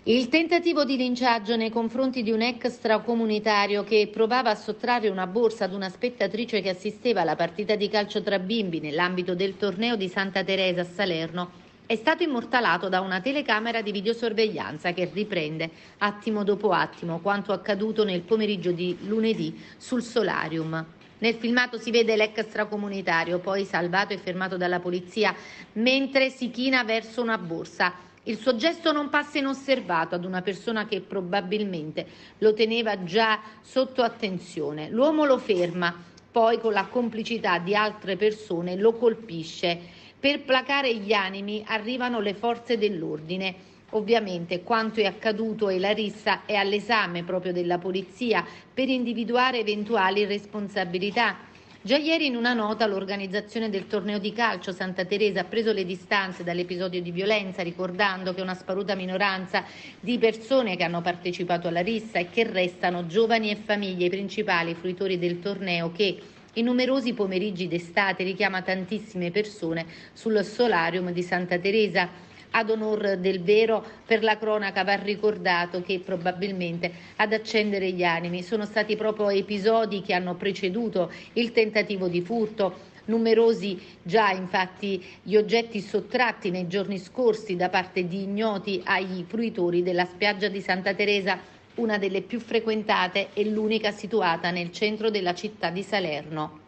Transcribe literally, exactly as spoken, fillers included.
Il tentativo di linciaggio nei confronti di un extracomunitario che provava a sottrarre una borsa ad una spettatrice che assisteva alla partita di calcio tra bimbi nell'ambito del torneo di Santa Teresa a Salerno è stato immortalato da una telecamera di videosorveglianza che riprende attimo dopo attimo quanto accaduto nel pomeriggio di lunedì sul solarium. Nel filmato si vede l'extracomunitario, poi salvato e fermato dalla polizia, mentre si china verso una borsa. Il suo gesto non passa inosservato ad una persona che probabilmente lo teneva già sotto attenzione. L'uomo lo ferma, poi con la complicità di altre persone lo colpisce. Per placare gli animi arrivano le forze dell'ordine. Ovviamente quanto è accaduto e la rissa è all'esame proprio della polizia per individuare eventuali responsabilità. Già ieri in una nota l'organizzazione del torneo di calcio Santa Teresa ha preso le distanze dall'episodio di violenza, ricordando che una sparuta minoranza di persone che hanno partecipato alla rissa e che restano giovani e famiglie i principali fruitori del torneo che in numerosi pomeriggi d'estate richiama tantissime persone sul solarium di Santa Teresa. Ad onor del vero, per la cronaca va ricordato che probabilmente ad accendere gli animi sono stati proprio episodi che hanno preceduto il tentativo di furto. Numerosi già infatti gli oggetti sottratti nei giorni scorsi da parte di ignoti ai fruitori della spiaggia di Santa Teresa, una delle più frequentate e l'unica situata nel centro della città di Salerno.